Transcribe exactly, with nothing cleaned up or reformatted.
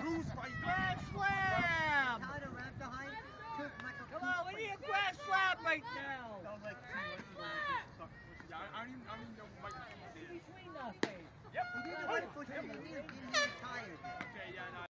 lose right now. Grand slam! Kind of wrapped behind. Come on, we need a grand slam right now! That was like two months ago. Yeah, I don't even, I don't even know what Mike is. Between nothing. Yep. He did the right push. He did.